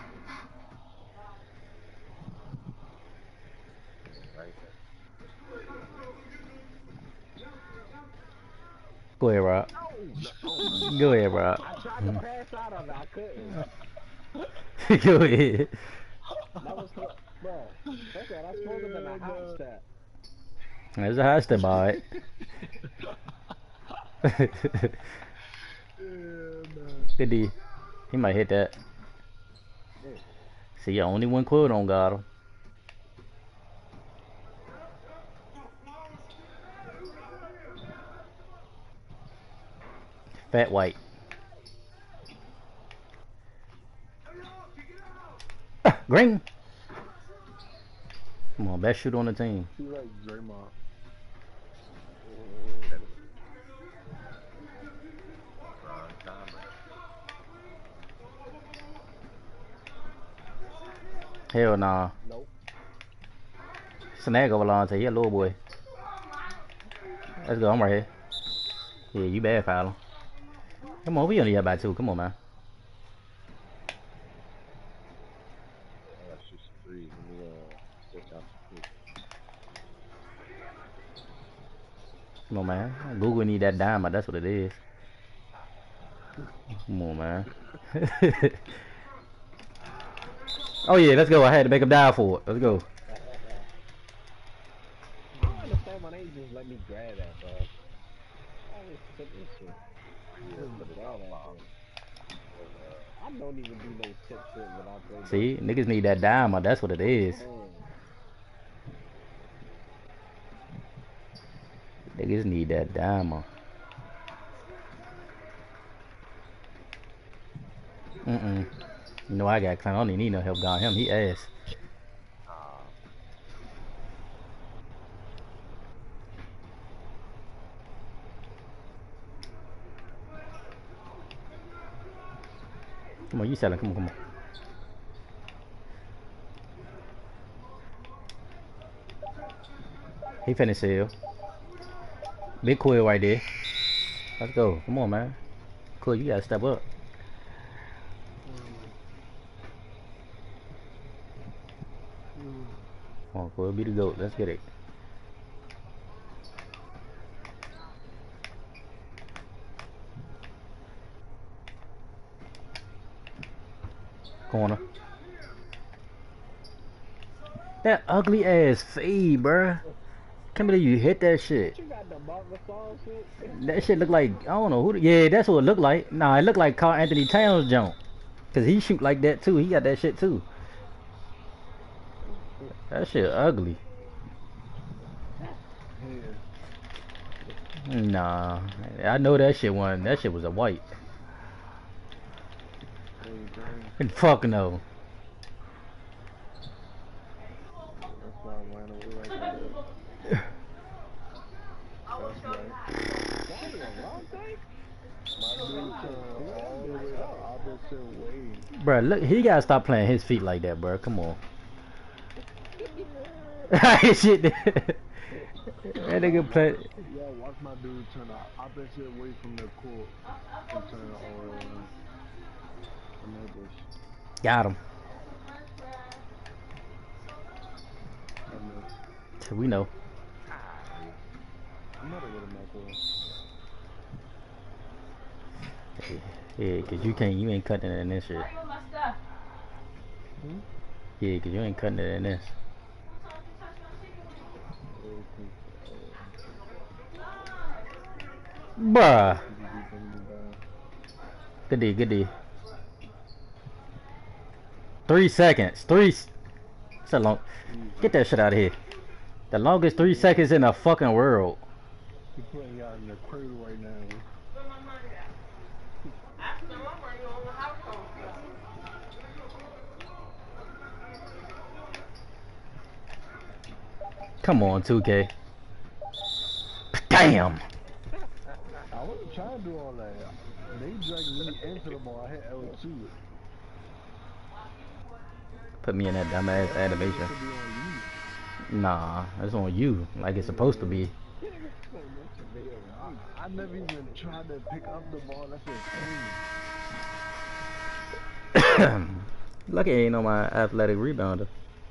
Go ahead, Rob. Go ahead, Rob. I tried to pass out of it, I couldn't. Go ahead. That was, bro. That's what I supposed to have been a hot step. There's a high step, alright. Good D. He might hit that. See, only one quote on got him. Fat white. Ah, green. Come on, best shooter on the team. He like Draymond. Hell nah. Nope. Snag over Lante, he a little boy. Let's go, I'm right here. Yeah, you bad foul him. Come on, we only got by two. Come on, man. Come on, man. Google need that diamond. That's what it is. Come on, man. Oh yeah, let's go. I had to make him die for it. Let's go. I don't understand why they just let me grab that, bro. I always tip this shit. I don't even do no tip shit when I play. See, niggas need that diamond. That's what it is. Niggas need that diamond. Mm-mm. You know I got clown. I don't even need no help got him. He ass. Come on, you selling. Come on, come on. He finna sell. Big Quill right there. Let's go. Come on, man. Quill, you gotta step up. Come on, Quill, be the GOAT. Let's get it. Corner. That ugly ass fade, bruh. Can't believe you hit that shit. You got the Marcus Gasol shit? That shit look like, I don't know who. The, yeah, that's what it looked like. Nah, it looked like Karl Anthony Towns jump. Cause he shoot like that too. He got that shit too. That shit ugly. Nah, I know that shit wasn't. That shit was a white. And fuck no. That's why I ran away like that. That's right. My dude turned all the way the opposite way. Bruh, look, he gotta stop playing his feet like that, bruh. Come on. Shit. That nigga play. Yeah, watch my dude turn the opposite way from the court and turn all the way around. Got him. We know. Yeah, cause you can't, you ain't cutting it in this shit. Hmm? Yeah, cause you ain't cutting it in this. Bruh. Good D, good D. Three seconds. Three. It's a long. Get that shit out of here. The longest three seconds in the fucking world. You're putting y'all in the cradle right now. Come on, two K. Damn. I wasn't trying to do all that. They dragged me into the ball. I hit L two. Put me in that dumbass animation. Nah, that's on you. Like it's supposed to be. I never even tried to pick up the ball. That's insane. Lucky ain't on my athletic rebounder.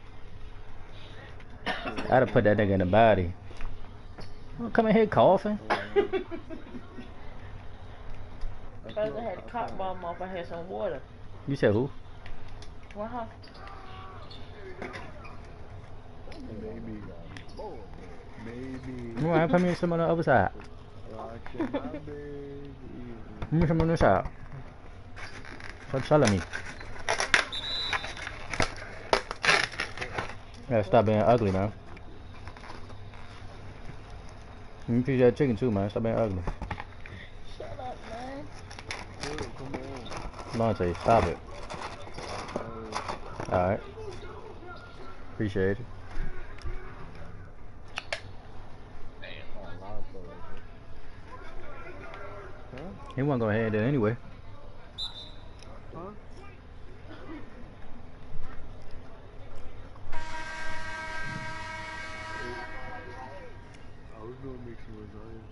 I'd have put that nigga in the body. Don't come in here coughing. Because I had a cotton bomb off, I had some water. You said who? Wow. Baby. Baby. You want to put me some on the other side? Rockin' my baby. Put me some on the side. Stop telling me. Yeah, stop being ugly, man. You feed that chicken too, man. Stop being ugly. Shut up, man. Lante, stop it. Alright. Appreciate it. He wasn't gonna hand it anyway. Huh? I was gonna make some lasagna.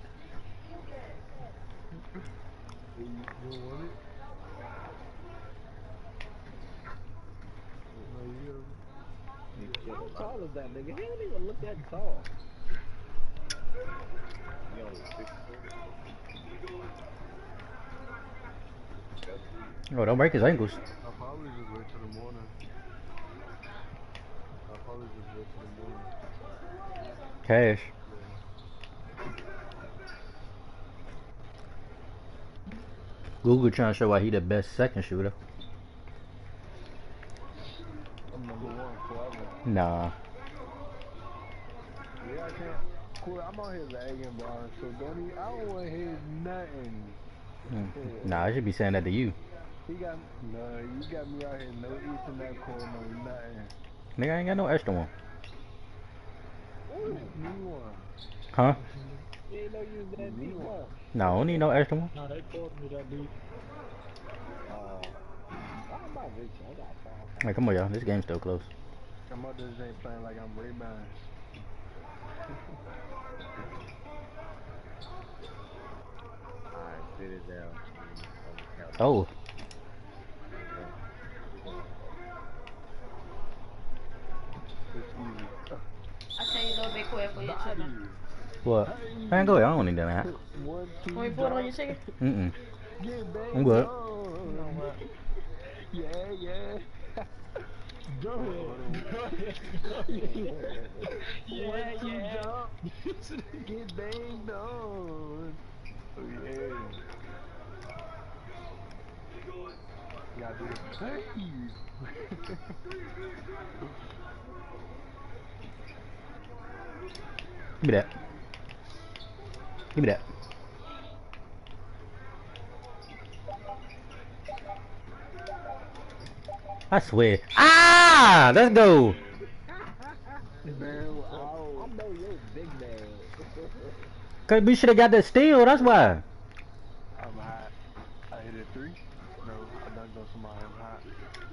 You don't want it? No, you How tall is that nigga? He don't even look that tall. Yo, six foot. Oh, don't break his ankles. I'll probably just wait till the morning. I'll probably just wait till the morning. Cash. Google trying to show why he the best second shooter. I'm number one forever. Nah. Yeah, I can't. Cool, I'm out here lagging, bro. So don't even, I don't want to hear nothing. Mm. Nah, I should be saying that to you. He got, no, you got me out here, no Ethernet cord, no nothing. Nigga, I ain't got no extra one. Ooh, new one. Huh? You ain't know you was that deep, huh? Nah, I don't need no extra one. No, they pulled me that deep. Uh, why am I rich? I got five. Hey, come on, y'all. This game's still close. I'm out this ain't playing like I'm rebounding. Alright, sit it down. Oh. It's easy. I tell you a little bit quick for your chicken. What? Man, go ahead. I don't need that. One, two, Want me to put it on your chicken? Mm-mm. get back I'm good. on. Yeah, yeah. Go ahead. Go ahead. Go ahead. Yeah, One, two, yeah. jump. Get banged on. Oh, yeah. You gotta do the hey. Give me that. Give me that. I swear. Ah! Let's go. Man, wow. I know you're big man. Cause we should have got that steal. That's why. I'm hot. I hit a three. No, I dunked on somebody. I'm hot.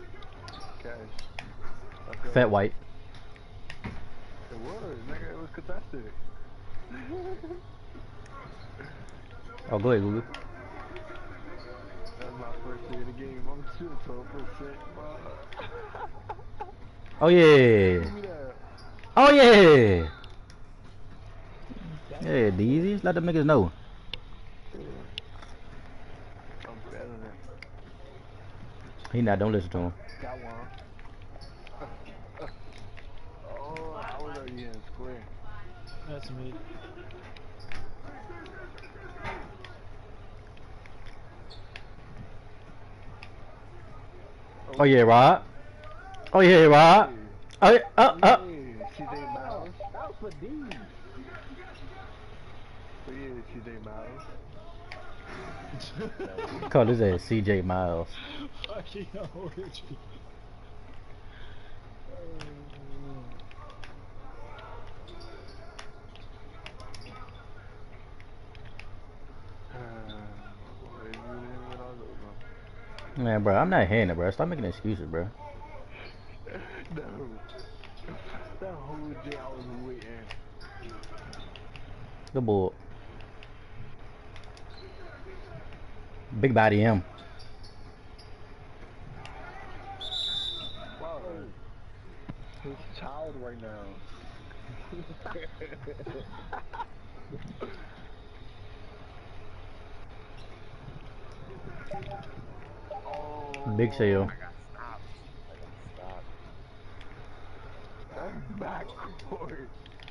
Cash. Fat white. It was, nigga. It was contested. Oh, go ahead, Google. That's my first day of the game. I'm shooting twelve percent, bro. Oh yeah. Give me that. Oh yeah. Yeah, Deezy. Let them niggas know. I'm better He not. Don't listen to him. Got one. Oh, I was already in square. That's me. Oh yeah, Rod. Oh yeah, Rod. Oh yeah. Uh, uh. Yeah, C J Miles. That was for D. Oh yeah, C J Miles. Call his ass C J Miles. Fucking hell, Richie. Man, bro, I'm not hearing it, bro. Stop making excuses, bro. No. That whole day I was waiting. Good boy. Big body him. Wow. His child right now. Oh, Big sale. I got stopped. I got stopped. that's backcourt.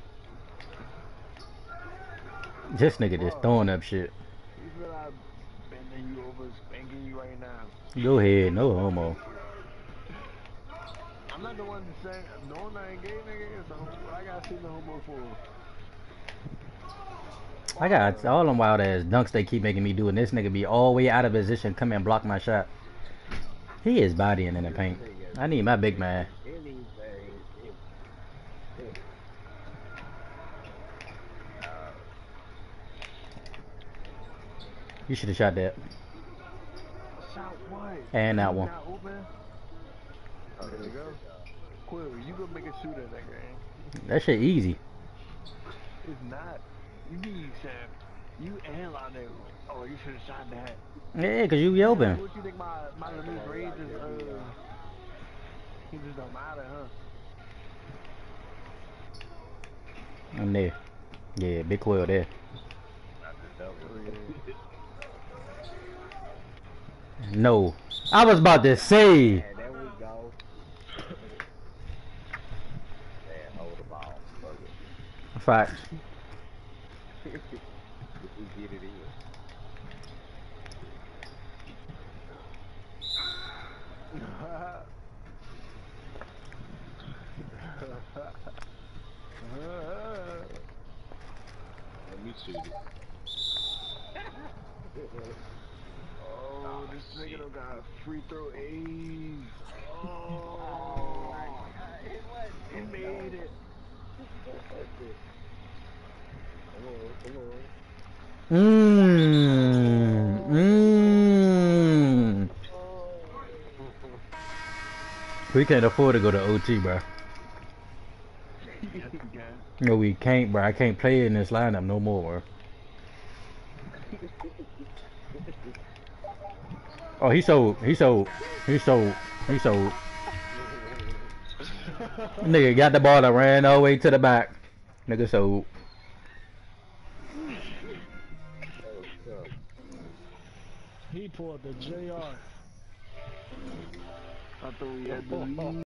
This nigga just throwing up shit. You feel like bending you over, spanking you right now. Go ahead, no homo. I'm not the one to say, no, I ain't gay, nigga. So I gotta see the homo for. I got all them wild ass dunks they keep making me do, and this nigga be all the way out of position, come and block my shot. He is bodying in the paint. I need my big man. Anything. You should have shot that. Shot what? And that one. Not open? Oh, there you go. Quill, you gonna make a shoot at that game. That shit easy. It's not. You need Sam. You and Lionel. Oh, you should have shot that. Yeah, cause you be open. What you think my my little grade is? Uh, he just don't matter, huh? I'm there. Yeah, big coil there. No. I was about to say. Yeah, there we go. Man, hold the ball. Fuck it. Facts. We get it in. Let me shoot it. Oh, this nigga done got free throw A's. Oh, he made it. Mmm. Mmm. We can't afford to go to O T, bro. No, we can't, bro. I can't play in this lineup no more, bro. Oh, he sold. He sold. He sold. He sold. Nigga got the ball and ran all the way to the back. Nigga sold. He pulled the J R. I thought we had the lead.